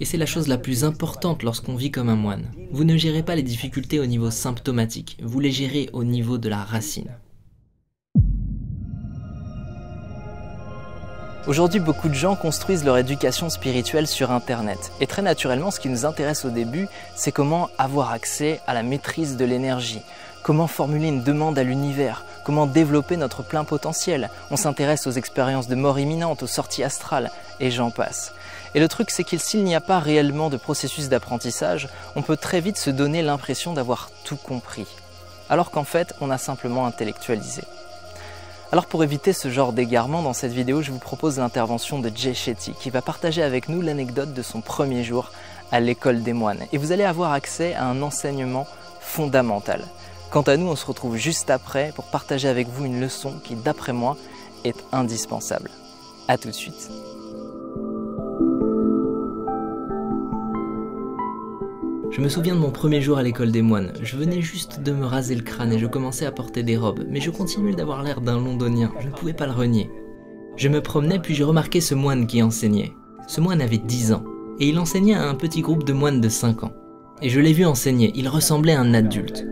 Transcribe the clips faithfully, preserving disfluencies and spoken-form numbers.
Et c'est la chose la plus importante lorsqu'on vit comme un moine. Vous ne gérez pas les difficultés au niveau symptomatique, vous les gérez au niveau de la racine. Aujourd'hui, beaucoup de gens construisent leur éducation spirituelle sur Internet. Et très naturellement, ce qui nous intéresse au début, c'est comment avoir accès à la maîtrise de l'énergie, comment formuler une demande à l'univers, comment développer notre plein potentiel. On s'intéresse aux expériences de mort imminente, aux sorties astrales, et j'en passe. Et le truc, c'est que s'il n'y a pas réellement de processus d'apprentissage, on peut très vite se donner l'impression d'avoir tout compris, alors qu'en fait, on a simplement intellectualisé. Alors pour éviter ce genre d'égarement, dans cette vidéo, je vous propose l'intervention de Jay Shetty, qui va partager avec nous l'anecdote de son premier jour à l'école des moines. Et vous allez avoir accès à un enseignement fondamental. Quant à nous, on se retrouve juste après pour partager avec vous une leçon qui, d'après moi, est indispensable. A tout de suite. Je me souviens de mon premier jour à l'école des moines. Je venais juste de me raser le crâne et je commençais à porter des robes, mais je continuais d'avoir l'air d'un londonien, je ne pouvais pas le renier. Je me promenais puis j'ai remarqué ce moine qui enseignait. Ce moine avait dix ans, et il enseignait à un petit groupe de moines de cinq ans. Et je l'ai vu enseigner, il ressemblait à un adulte.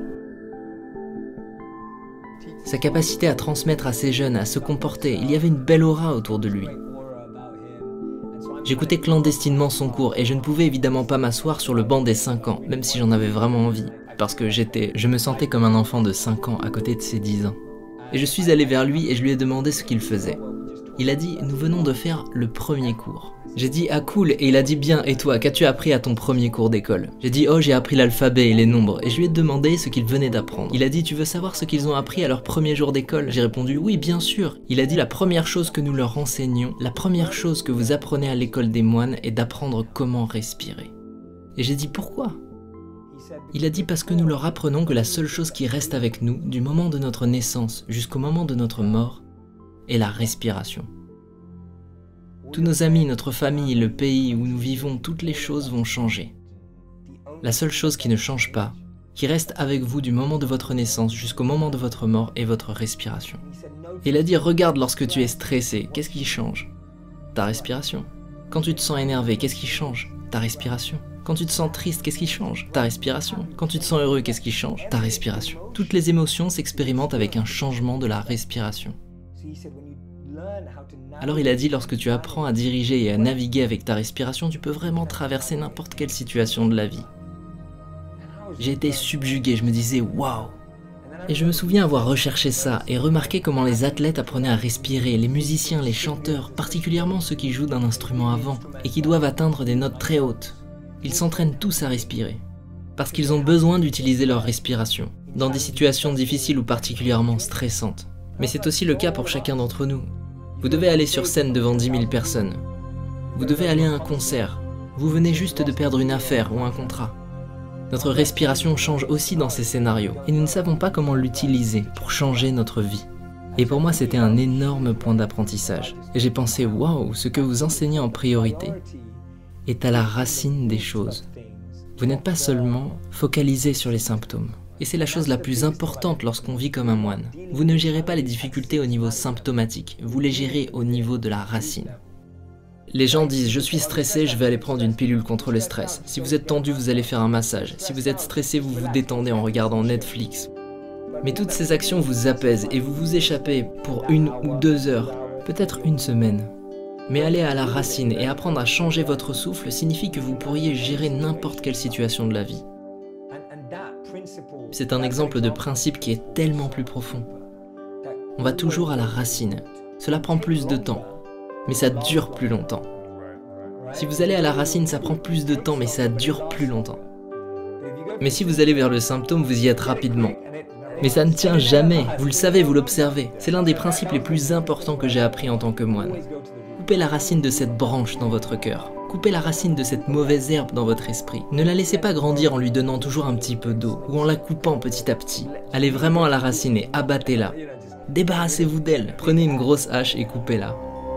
Sa capacité à transmettre à ses jeunes, à se comporter, il y avait une belle aura autour de lui. J'écoutais clandestinement son cours et je ne pouvais évidemment pas m'asseoir sur le banc des cinq ans, même si j'en avais vraiment envie, parce que j'étais, je me sentais comme un enfant de cinq ans à côté de ses dix ans. Et je suis allé vers lui et je lui ai demandé ce qu'il faisait. Il a dit « Nous venons de faire le premier cours ». J'ai dit « Ah cool » et il a dit « Bien, et toi, qu'as-tu appris à ton premier cours d'école ?» J'ai dit « Oh, j'ai appris l'alphabet et les nombres » et je lui ai demandé ce qu'il venait d'apprendre. Il a dit « Tu veux savoir ce qu'ils ont appris à leur premier jour d'école ?» J'ai répondu « Oui, bien sûr ». Il a dit « La première chose que nous leur enseignons, la première chose que vous apprenez à l'école des moines est d'apprendre comment respirer. » Et j'ai dit « Pourquoi ?» Il a dit « Parce que nous leur apprenons que la seule chose qui reste avec nous, du moment de notre naissance jusqu'au moment de notre mort, est la respiration. Tous nos amis, notre famille, le pays où nous vivons, toutes les choses vont changer. La seule chose qui ne change pas, qui reste avec vous du moment de votre naissance jusqu'au moment de votre mort, est votre respiration. » Il a dit « Regarde lorsque tu es stressé, qu'est-ce qui change? Ta respiration. Quand tu te sens énervé, qu'est-ce qui change? Ta respiration. Quand tu te sens triste, qu'est-ce qui change? Ta respiration. Quand tu te sens heureux, qu'est-ce qui change? Ta respiration. Toutes les émotions s'expérimentent avec un changement de la respiration. » Alors il a dit, lorsque tu apprends à diriger et à naviguer avec ta respiration, tu peux vraiment traverser n'importe quelle situation de la vie. J'ai été subjugué, je me disais waouh. Et je me souviens avoir recherché ça et remarqué comment les athlètes apprenaient à respirer, les musiciens, les chanteurs, particulièrement ceux qui jouent d'un instrument à vent et qui doivent atteindre des notes très hautes. Ils s'entraînent tous à respirer, parce qu'ils ont besoin d'utiliser leur respiration, dans des situations difficiles ou particulièrement stressantes. Mais c'est aussi le cas pour chacun d'entre nous. Vous devez aller sur scène devant dix mille personnes. Vous devez aller à un concert. Vous venez juste de perdre une affaire ou un contrat. Notre respiration change aussi dans ces scénarios et nous ne savons pas comment l'utiliser pour changer notre vie. Et pour moi, c'était un énorme point d'apprentissage. Et j'ai pensé, waouh, ce que vous enseignez en priorité est à la racine des choses. Vous n'êtes pas seulement focalisé sur les symptômes. Et c'est la chose la plus importante lorsqu'on vit comme un moine. Vous ne gérez pas les difficultés au niveau symptomatique, vous les gérez au niveau de la racine. Les gens disent « Je suis stressé, je vais aller prendre une pilule contre le stress. Si vous êtes tendu, vous allez faire un massage. Si vous êtes stressé, vous vous détendez en regardant Netflix. » Mais toutes ces actions vous apaisent et vous vous échappez pour une ou deux heures, peut-être une semaine. Mais aller à la racine et apprendre à changer votre souffle signifie que vous pourriez gérer n'importe quelle situation de la vie. C'est un exemple de principe qui est tellement plus profond. On va toujours à la racine. Cela prend plus de temps, mais ça dure plus longtemps. Si vous allez à la racine, ça prend plus de temps, mais ça dure plus longtemps. Mais si vous allez vers le symptôme, vous y êtes rapidement. Mais ça ne tient jamais, vous le savez, vous l'observez. C'est l'un des principes les plus importants que j'ai appris en tant que moine. Coupez la racine de cette branche dans votre cœur. Coupez la racine de cette mauvaise herbe dans votre esprit. Ne la laissez pas grandir en lui donnant toujours un petit peu d'eau ou en la coupant petit à petit. Allez vraiment à la racine et abattez-la. Débarrassez-vous d'elle. Prenez une grosse hache et coupez-la.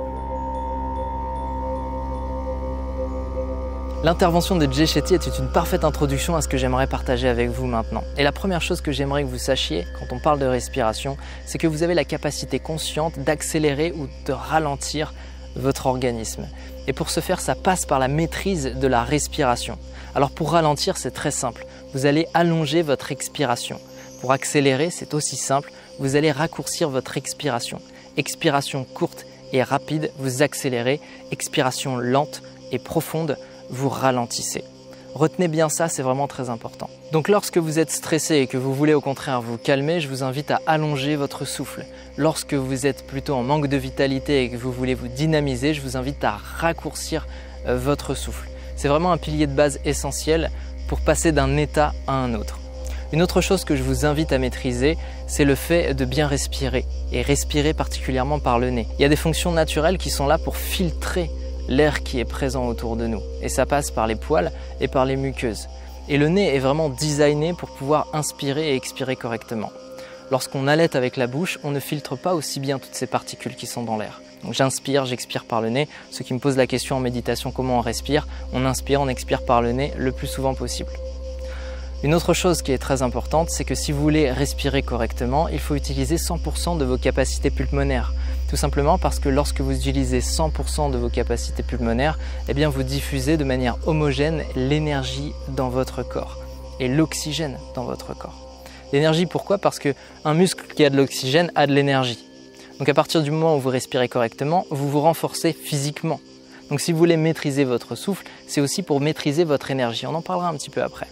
L'intervention de Jay Shetty était une parfaite introduction à ce que j'aimerais partager avec vous maintenant. Et la première chose que j'aimerais que vous sachiez quand on parle de respiration, c'est que vous avez la capacité consciente d'accélérer ou de ralentir votre organisme. Et pour ce faire, ça passe par la maîtrise de la respiration. Alors pour ralentir, c'est très simple. Vous allez allonger votre expiration. Pour accélérer, c'est aussi simple. Vous allez raccourcir votre expiration. Expiration courte et rapide, vous accélérez. Expiration lente et profonde, vous ralentissez. Retenez bien ça, c'est vraiment très important. Donc lorsque vous êtes stressé et que vous voulez au contraire vous calmer, je vous invite à allonger votre souffle. Lorsque vous êtes plutôt en manque de vitalité et que vous voulez vous dynamiser, je vous invite à raccourcir votre souffle. C'est vraiment un pilier de base essentiel pour passer d'un état à un autre. Une autre chose que je vous invite à maîtriser, c'est le fait de bien respirer et respirer particulièrement par le nez. Il y a des fonctions naturelles qui sont là pour filtrer l'air qui est présent autour de nous et ça passe par les poils et par les muqueuses. Et le nez est vraiment designé pour pouvoir inspirer et expirer correctement. Lorsqu'on halète avec la bouche, on ne filtre pas aussi bien toutes ces particules qui sont dans l'air. Donc j'inspire, j'expire par le nez. Ceux qui me posent la question en méditation comment on respire, on inspire, on expire par le nez le plus souvent possible. Une autre chose qui est très importante, c'est que si vous voulez respirer correctement, il faut utiliser cent pour cent de vos capacités pulmonaires. Tout simplement parce que lorsque vous utilisez cent pour cent de vos capacités pulmonaires, eh bien vous diffusez de manière homogène l'énergie dans votre corps et l'oxygène dans votre corps. L'énergie, pourquoi? Parce qu'un muscle qui a de l'oxygène a de l'énergie. Donc à partir du moment où vous respirez correctement, vous vous renforcez physiquement. Donc si vous voulez maîtriser votre souffle, c'est aussi pour maîtriser votre énergie. On en parlera un petit peu après.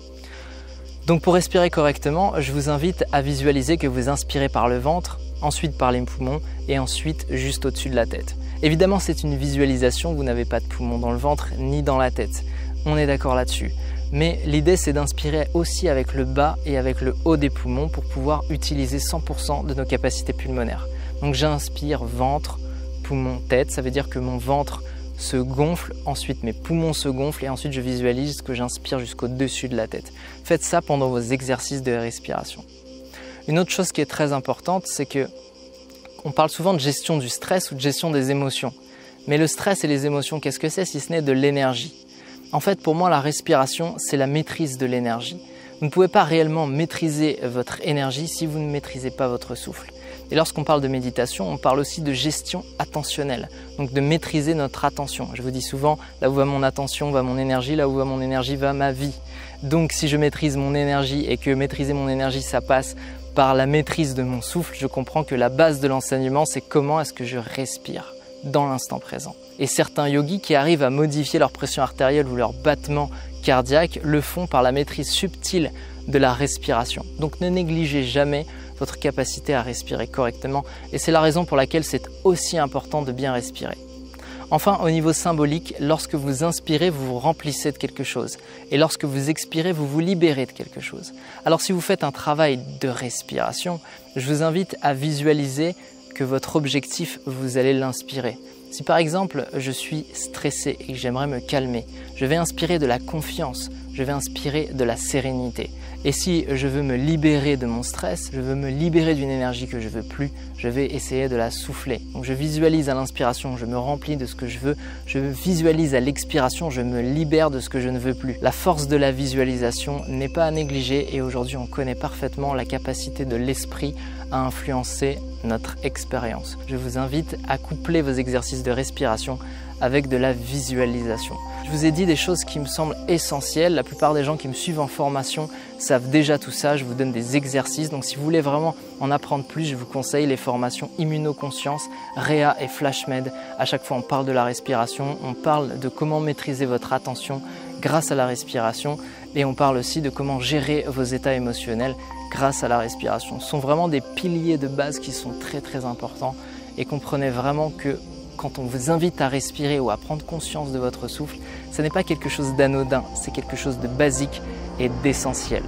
Donc pour respirer correctement, je vous invite à visualiser que vous inspirez par le ventre, ensuite par les poumons et ensuite juste au-dessus de la tête. Évidemment, c'est une visualisation, vous n'avez pas de poumons dans le ventre ni dans la tête. On est d'accord là-dessus. Mais l'idée, c'est d'inspirer aussi avec le bas et avec le haut des poumons pour pouvoir utiliser cent pour cent de nos capacités pulmonaires. Donc j'inspire ventre, poumon, tête. Ça veut dire que mon ventre se gonfle, ensuite mes poumons se gonflent et ensuite je visualise que j'inspire jusqu'au-dessus de la tête. Faites ça pendant vos exercices de respiration. Une autre chose qui est très importante, c'est que on parle souvent de gestion du stress ou de gestion des émotions. Mais le stress et les émotions, qu'est-ce que c'est si ce n'est de l'énergie? En fait, pour moi, la respiration, c'est la maîtrise de l'énergie. Vous ne pouvez pas réellement maîtriser votre énergie si vous ne maîtrisez pas votre souffle. Et lorsqu'on parle de méditation, on parle aussi de gestion attentionnelle, donc de maîtriser notre attention. Je vous dis souvent, là où va mon attention, va mon énergie, là où va mon énergie, va ma vie. Donc si je maîtrise mon énergie et que maîtriser mon énergie, ça passe par la maîtrise de mon souffle, je comprends que la base de l'enseignement, c'est comment est-ce que je respire dans l'instant présent. Et certains yogis qui arrivent à modifier leur pression artérielle ou leur battement cardiaque le font par la maîtrise subtile de la respiration. Donc ne négligez jamais votre capacité à respirer correctement et c'est la raison pour laquelle c'est aussi important de bien respirer. Enfin, au niveau symbolique, lorsque vous inspirez, vous vous remplissez de quelque chose et lorsque vous expirez, vous vous libérez de quelque chose. Alors si vous faites un travail de respiration, je vous invite à visualiser que votre objectif, vous allez l'inspirer. Si par exemple, je suis stressé et que j'aimerais me calmer, je vais inspirer de la confiance, je vais inspirer de la sérénité. Et si je veux me libérer de mon stress, je veux me libérer d'une énergie que je ne veux plus, je vais essayer de la souffler. Donc je visualise à l'inspiration, je me remplis de ce que je veux, je visualise à l'expiration, je me libère de ce que je ne veux plus. La force de la visualisation n'est pas à négliger et aujourd'hui on connaît parfaitement la capacité de l'esprit à influencer notre expérience. Je vous invite à coupler vos exercices de respiration avec de la visualisation. Je vous ai dit des choses qui me semblent essentielles. La plupart des gens qui me suivent en formation savent déjà tout ça. Je vous donne des exercices. Donc si vous voulez vraiment en apprendre plus, je vous conseille les formations Immunoconscience, Réa et FlashMed. À chaque fois, on parle de la respiration, on parle de comment maîtriser votre attention grâce à la respiration et on parle aussi de comment gérer vos états émotionnels grâce à la respiration. Ce sont vraiment des piliers de base qui sont très très importants et comprenez vraiment que quand on vous invite à respirer ou à prendre conscience de votre souffle, ce n'est pas quelque chose d'anodin, c'est quelque chose de basique et d'essentiel.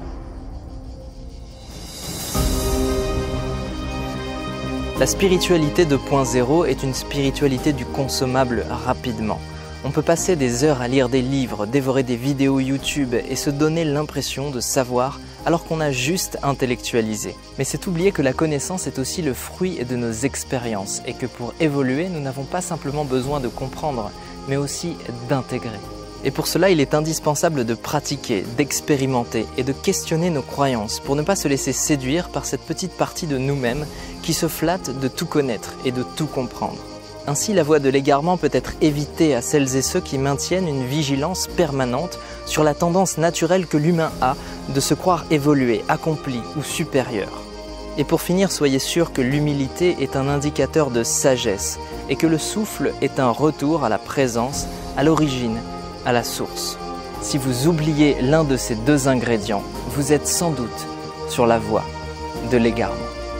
La spiritualité deux point zéro est une spiritualité du consommable rapidement. On peut passer des heures à lire des livres, dévorer des vidéos YouTube et se donner l'impression de savoir alors qu'on a juste intellectualisé. Mais c'est oublier que la connaissance est aussi le fruit de nos expériences et que pour évoluer, nous n'avons pas simplement besoin de comprendre, mais aussi d'intégrer. Et pour cela, il est indispensable de pratiquer, d'expérimenter et de questionner nos croyances pour ne pas se laisser séduire par cette petite partie de nous-mêmes qui se flatte de tout connaître et de tout comprendre. Ainsi, la voie de l'égarement peut être évitée à celles et ceux qui maintiennent une vigilance permanente sur la tendance naturelle que l'humain a de se croire évolué, accompli ou supérieur. Et pour finir, soyez sûr que l'humilité est un indicateur de sagesse et que le souffle est un retour à la présence, à l'origine, à la source. Si vous oubliez l'un de ces deux ingrédients, vous êtes sans doute sur la voie de l'égarement.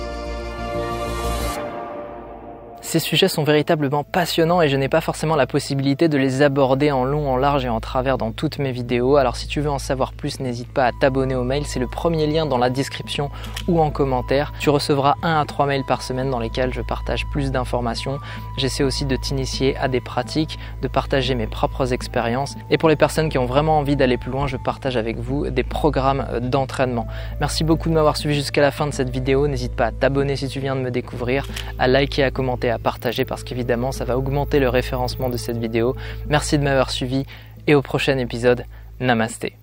Ces sujets sont véritablement passionnants et je n'ai pas forcément la possibilité de les aborder en long, en large et en travers dans toutes mes vidéos. Alors si tu veux en savoir plus, n'hésite pas à t'abonner au mail, c'est le premier lien dans la description ou en commentaire. Tu recevras un à trois mails par semaine dans lesquels je partage plus d'informations. J'essaie aussi de t'initier à des pratiques, de partager mes propres expériences. Et pour les personnes qui ont vraiment envie d'aller plus loin, je partage avec vous des programmes d'entraînement. Merci beaucoup de m'avoir suivi jusqu'à la fin de cette vidéo. N'hésite pas à t'abonner si tu viens de me découvrir, à liker, à commenter, à partager parce qu'évidemment ça va augmenter le référencement de cette vidéo. Merci de m'avoir suivi et au prochain épisode. Namasté.